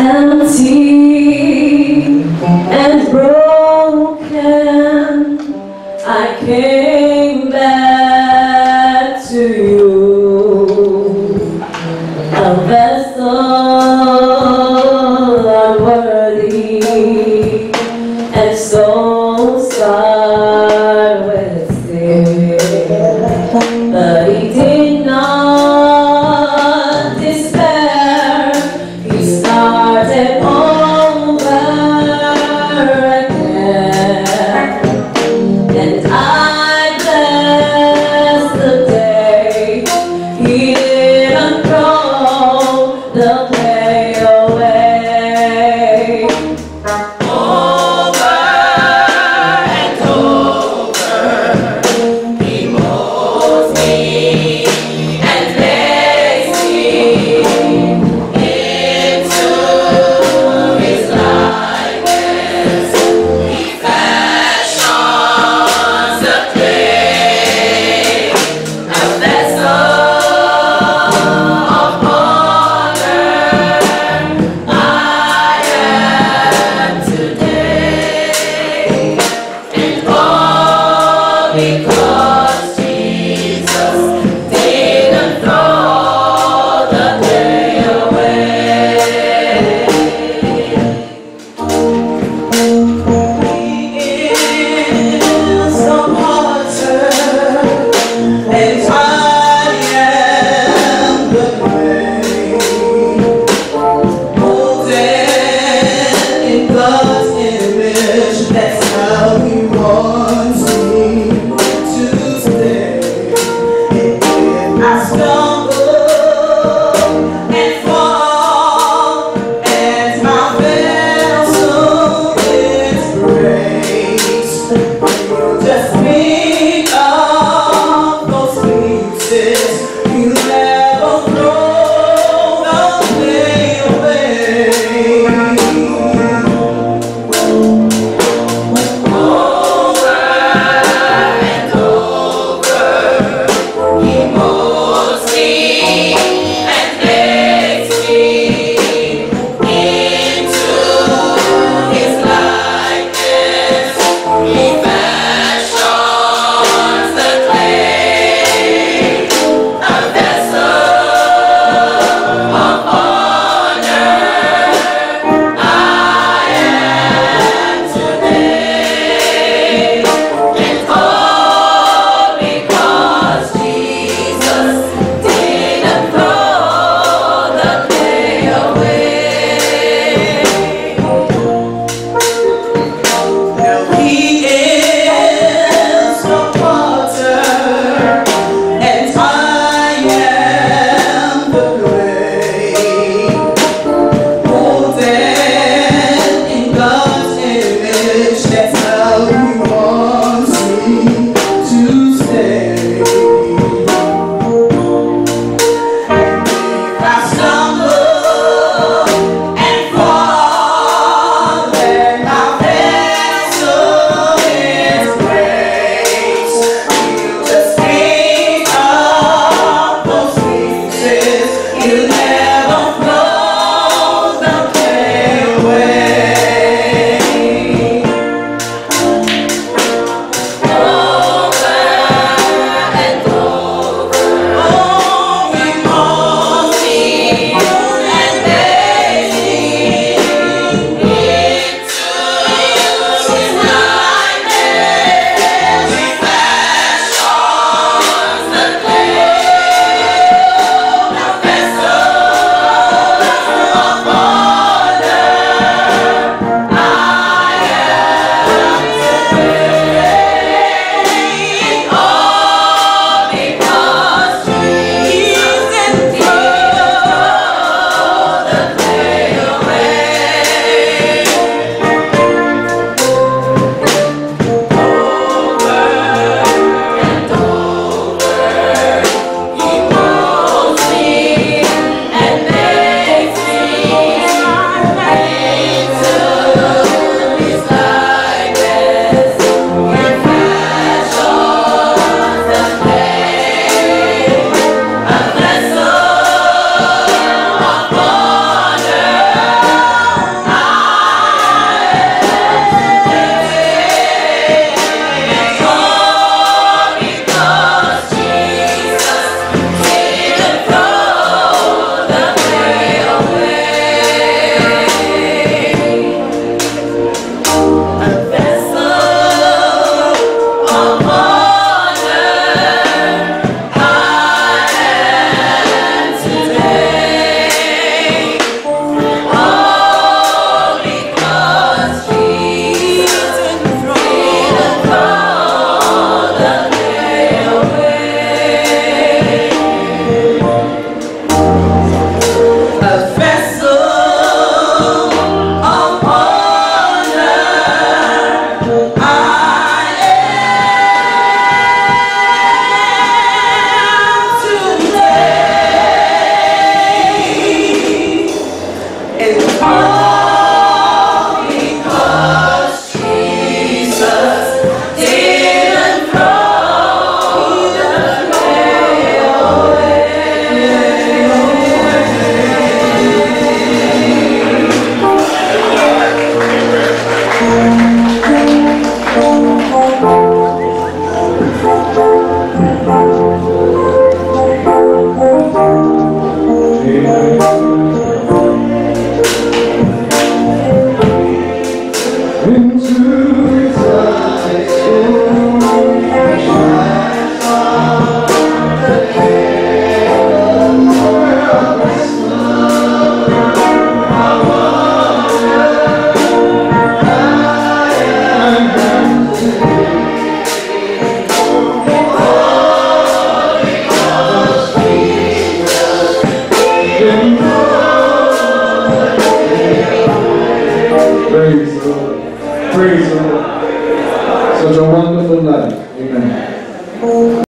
Empty and broken, I came back to you, a vessel unworthy, and so scarred with sin. But he did not despair. He started over again, and I bless the day he didn't throw the play away. Over and over, he molds me and makes me into his likeness. He fashions the clay, a vessel of honor. I am today, and all because Jesus didn't throw the day away. He is the potter, and I am the clay, molded in God's image. That's how He wants me to stay. If I stumble and fall, as my vessel is raised, just pick up those pieces. You never throw the play away. Over and over, he molds me and makes me into his likeness. He fashions the clay, a vessel of honor. I am today, and all because Jesus didn't throw the clay away. Now He is the potter, and I am the clay, molded in God's image. That's how He wants me to stay. If I stumble and fall, then my vessel is raised. He'll just pick up those pieces. He'll never throw the play away. Over and over, oh, He molds me and makes me into his likeness. He fashions the clay, a vessel Praise the Lord. Such a wonderful life. Amen.